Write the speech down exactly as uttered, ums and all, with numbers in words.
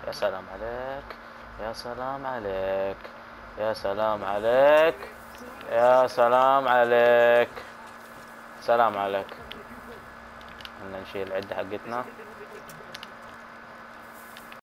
يا سلام عليك، يا سلام عليك، يا سلام عليك، يا سلام عليك، سلام عليك. بدنا نشيل العدة حقتنا.